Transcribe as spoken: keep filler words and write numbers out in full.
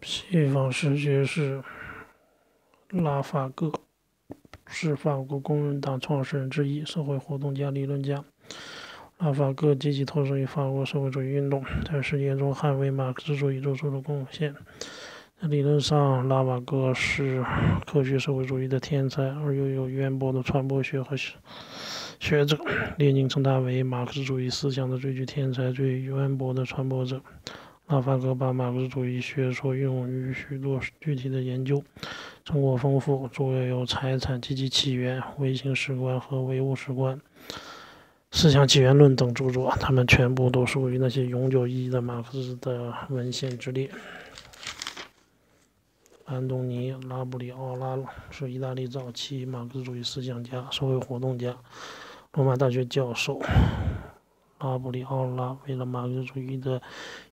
西方世界是拉法戈，是法国工人党创始人之一，社会活动家、理论家。拉法戈积极投身于法国社会主义运动，在实践中捍卫马克思主义做出了贡献。在理论上，拉瓦戈是科学社会主义的天才，而又有渊博的传播学和学者。列宁称他为马克思主义思想的最具天才、最渊博的传播者。拉法戈把马克思主义学说应用于许多具体的研究，成果丰富，主要有财产及其起源、唯心史观和唯物史观、思想起源论等著作，他们全部都属于那些永久意义的马克思的文献之列。安东尼·拉布里奥拉是意大利早期马克思主义思想家、社会活动家，罗马大学教授。拉布里奥拉为了马克思主义的